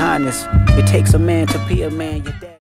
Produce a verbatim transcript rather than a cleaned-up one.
honest. It takes a man to be a man. Your dad